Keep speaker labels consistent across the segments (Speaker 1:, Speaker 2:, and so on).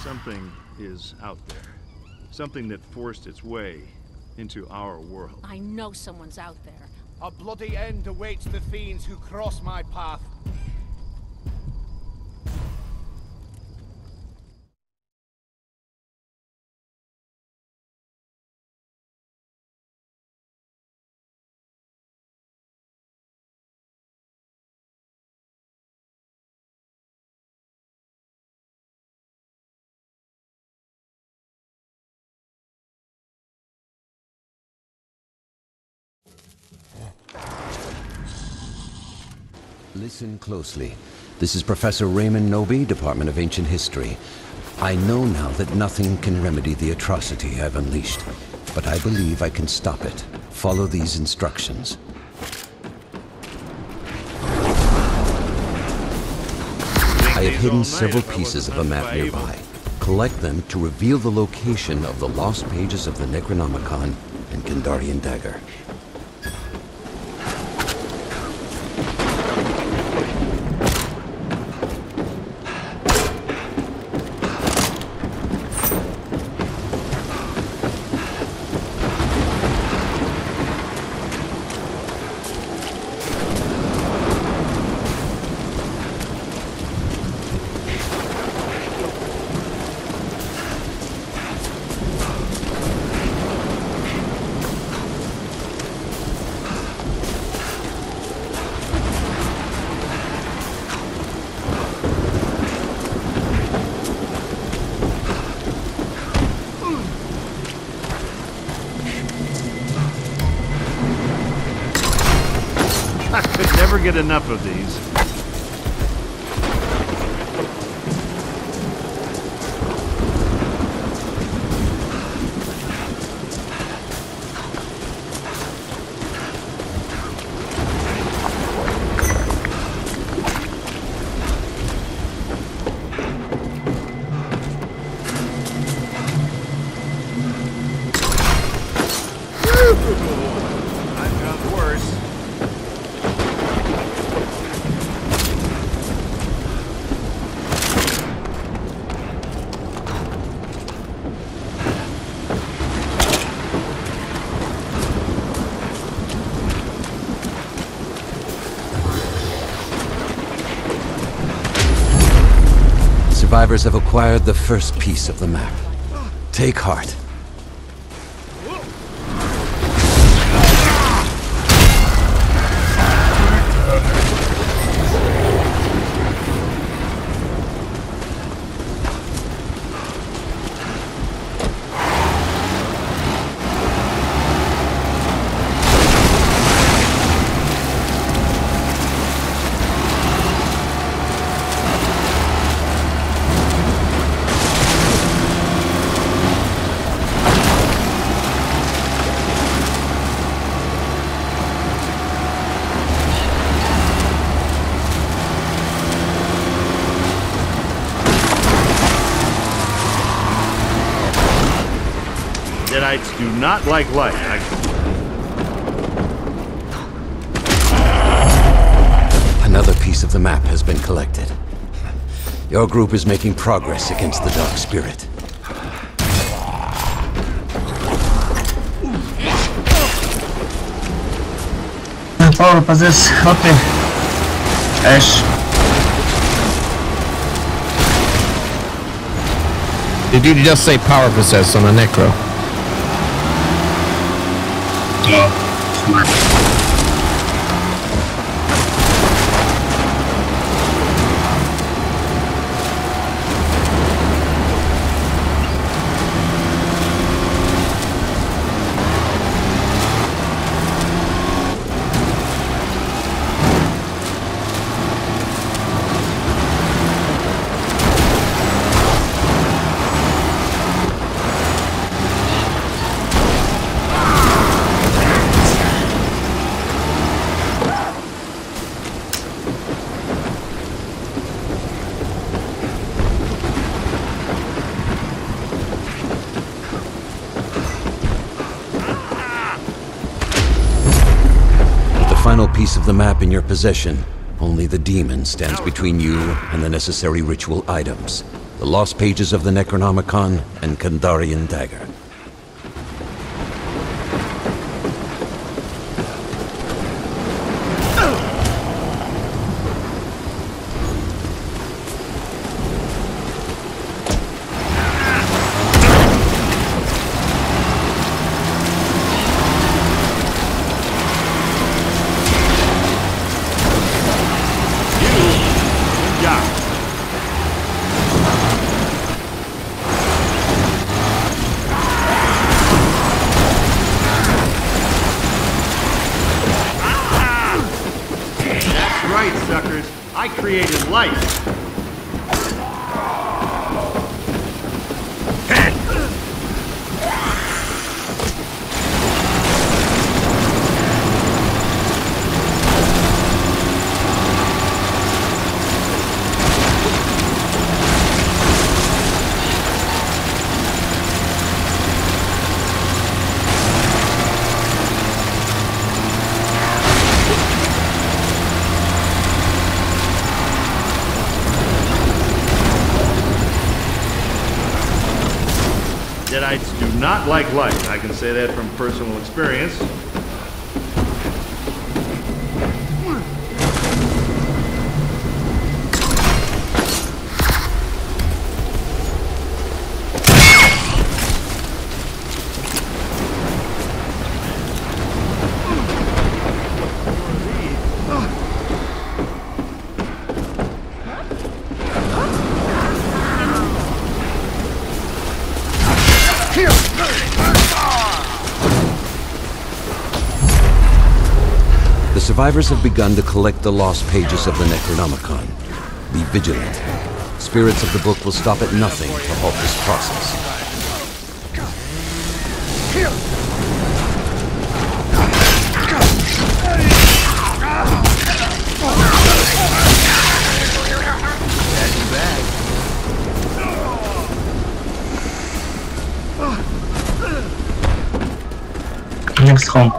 Speaker 1: Something is out there. Something that forced its way into our world.
Speaker 2: I know someone's out there.
Speaker 3: A bloody end awaits the fiends who cross my path.
Speaker 4: Listen closely. This is Professor Raymond Noby, Department of Ancient History. I know now that nothing can remedy the atrocity I've unleashed, but I believe I can stop it. Follow these instructions. I have hidden several pieces of a map nearby. Collect them to reveal the location of the lost pages of the Necronomicon and Kandarian Dagger.
Speaker 1: I could never get enough of these. I've got worse.
Speaker 4: Survivors have acquired the first piece of the map. Take heart.
Speaker 1: Deadites do not like light.
Speaker 4: Another piece of the map has been collected. Your group is making progress against the Dark Spirit.
Speaker 5: Power possess, okay. Ash.
Speaker 6: Did you just say power possess on a necro?
Speaker 5: Yeah, smart.
Speaker 4: Final piece of the map in your possession. Only the demon stands between you and the necessary ritual items. The lost pages of the Necronomicon and Kandarian dagger.
Speaker 1: I created life. Deadites do not like light. I can say that from personal experience.
Speaker 4: The survivors have begun to collect the lost pages of the Necronomicon. Be vigilant. Spirits of the book will stop at nothing to halt this process.
Speaker 5: Next home.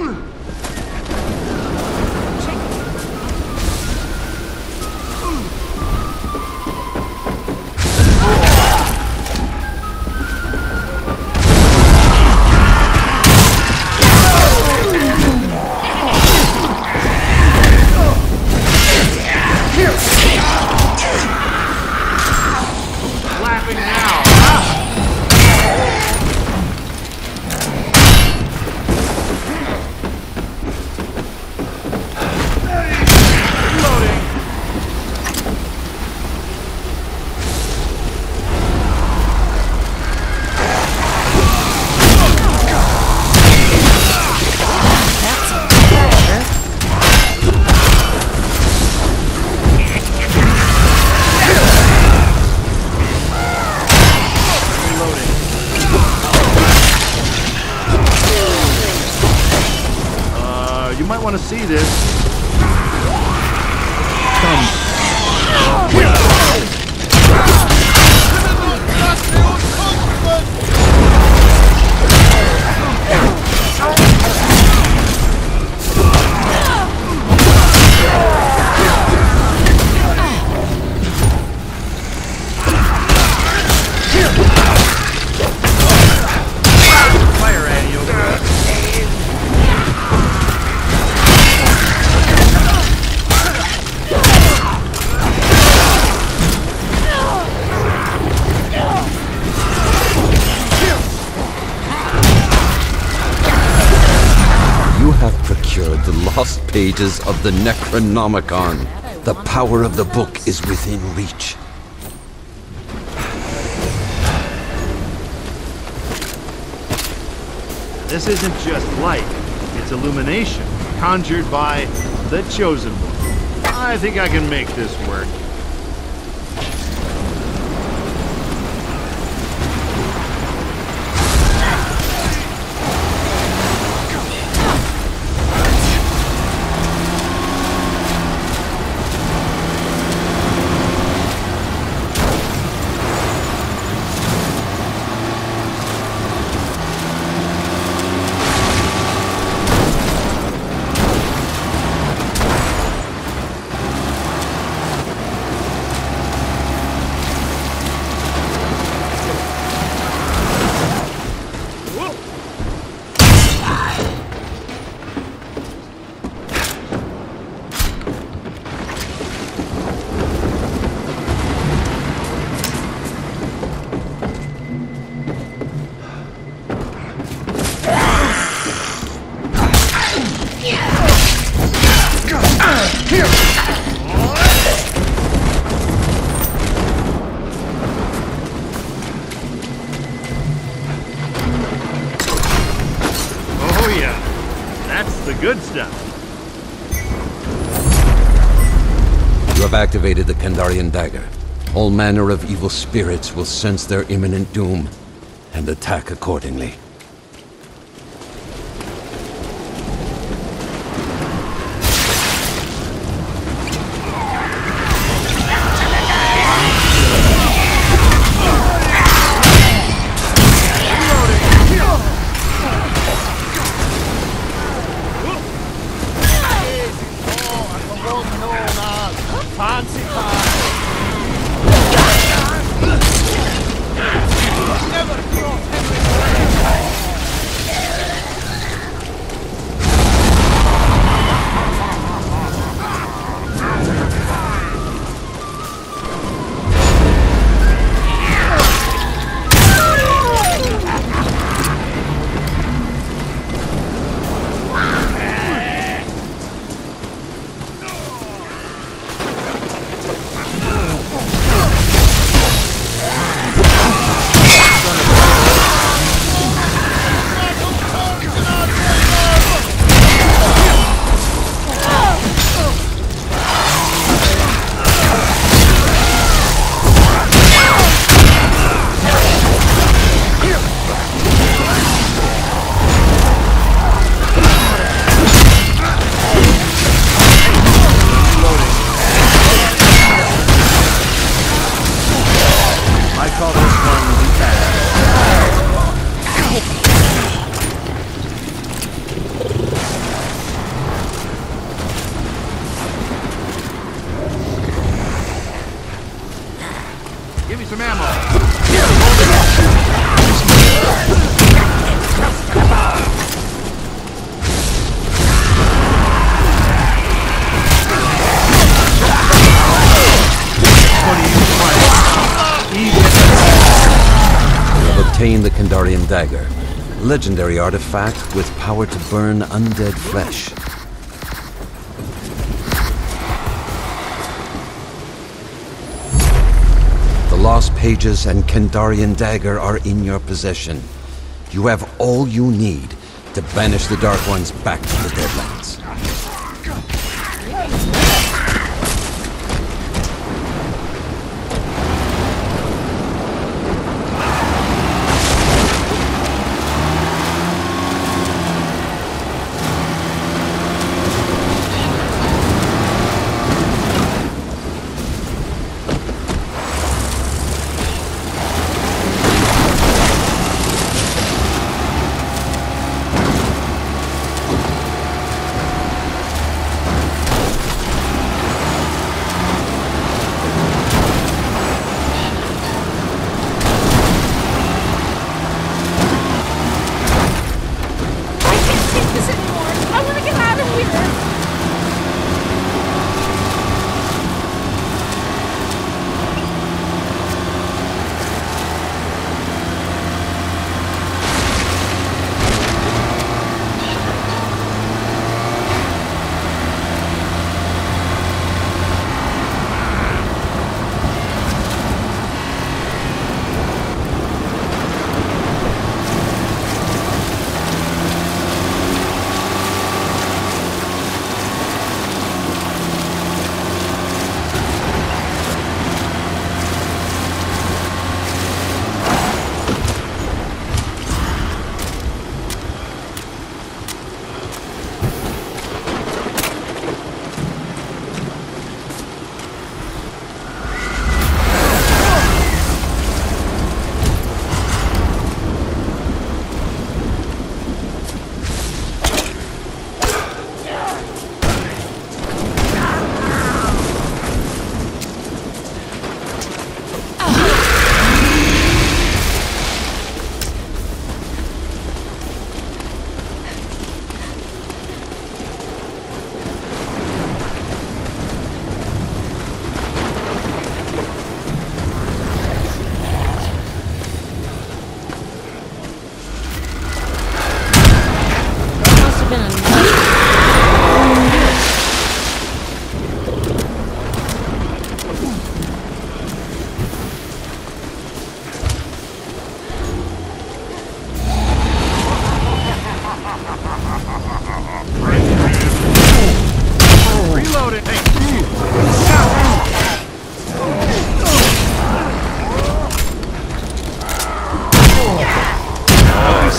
Speaker 1: Laughing now. You might want to see this. Fire, Annie, over there.
Speaker 4: You have procured the lost pages of the Necronomicon. The power of the book is within reach.
Speaker 1: This isn't just light, it's illumination, conjured by the Chosen One. I think I can make this work. step.
Speaker 4: You have activated the Kandarian dagger. All manner of evil spirits will sense their imminent doom and attack accordingly.
Speaker 3: Fancy pie! Never cross
Speaker 1: Give me some ammo.
Speaker 4: You have obtained the Kandarian dagger, a legendary artifact with power to burn undead flesh. The lost pages and Kandarian dagger are in your possession. You have all you need to banish the Dark Ones back to the Deadlands.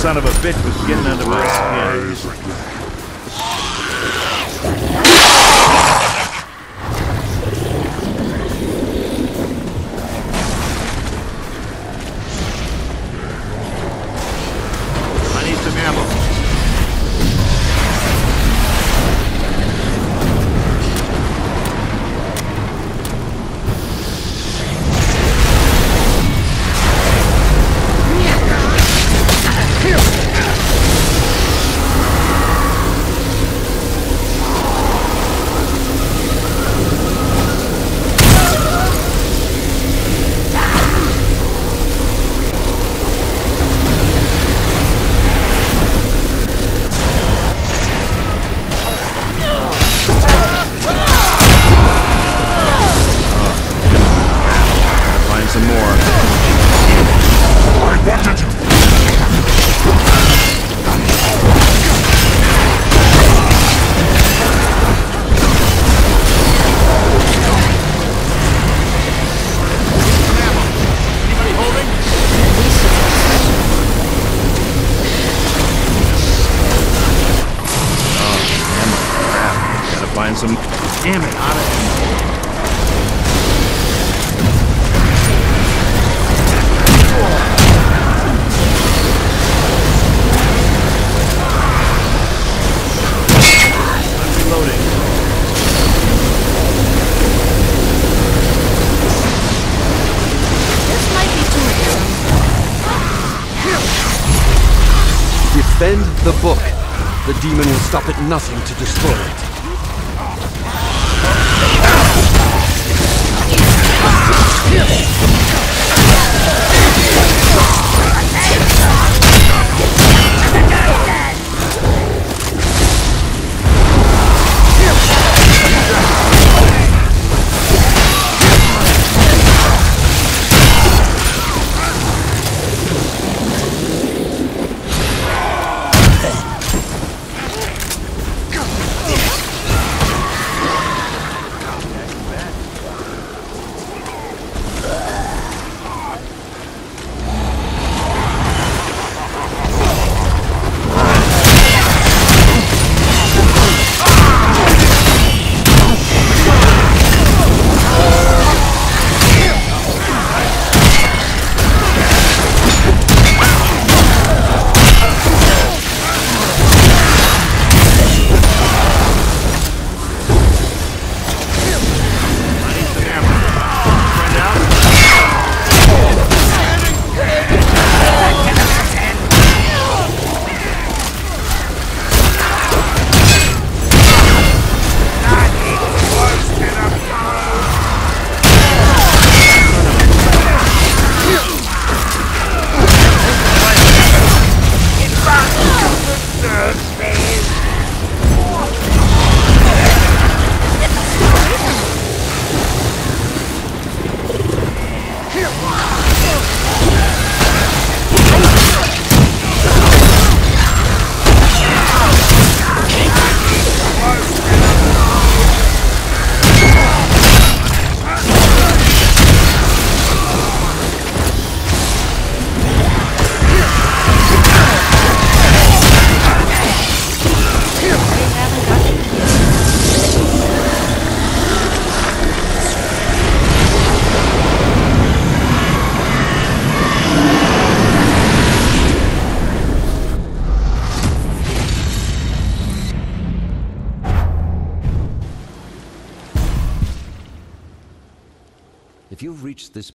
Speaker 1: son of a bitch was getting under my skin. I need some ammo. Some more. I wanted you. Anybody holding? Oh, ammo. Crap. Gotta find some. Damn it, out of ammo.
Speaker 2: Defend the book. The demon will stop at nothing to destroy it.
Speaker 4: If you've reached this